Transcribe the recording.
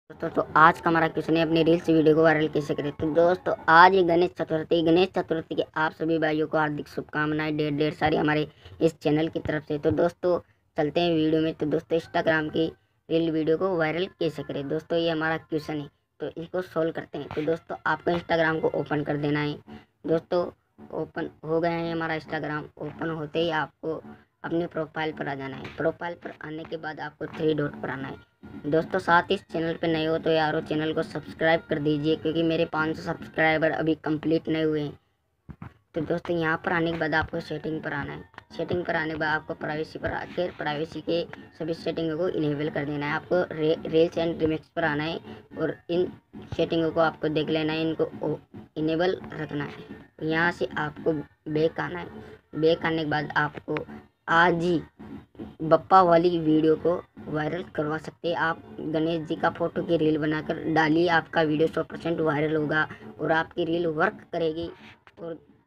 दोस्तों तो आज का हमारा क्वेश्चन है अपनी रील्स वीडियो को वायरल कैसे करें। तो दोस्तों आज ही गणेश चतुर्थी के आप सभी भाइयों को हार्दिक शुभकामनाएं ढेर सारी हमारे इस चैनल की तरफ से। तो दोस्तों चलते हैं वीडियो में। तो दोस्तों इंस्टाग्राम की रील वीडियो को वायरल कैसे करें, दोस्तों ये हमारा क्वेश्चन है। तो इसको सोल्व करते हैं। तो दोस्तों आपको इंस्टाग्राम को ओपन कर देना है। दोस्तों ओपन हो गया है हमारा इंस्टाग्राम। ओपन होते ही आपको अपने प्रोफाइल पर आ जाना है। प्रोफाइल पर आने के बाद आपको 3 डॉट पर आना है। दोस्तों साथ ही इस चैनल पे नए हो तो यारो चैनल को सब्सक्राइब कर दीजिए, क्योंकि मेरे 500 सब्सक्राइबर अभी कंप्लीट नहीं हुए हैं। तो दोस्तों यहाँ पर आने के बाद आपको सेटिंग पर आना है। सेटिंग पर आने के बाद आपको प्राइवेसी पर आकर प्राइवेसी के सभी सेटिंगों को इनेबल कर देना है। आपको रील्स एंड रिमिक्स पर आना है और इन सेटिंगों को आपको देख लेना है, इनको इनेबल रखना है। यहाँ से आपको बैक आना है। बैक आने के बाद आपको आज ही बप्पा वाली वीडियो को वायरल करवा सकते हैं। आप गणेश जी का फोटो की रील बनाकर डालिए, आपका वीडियो 100% वायरल होगा और आपकी रील वर्क करेगी और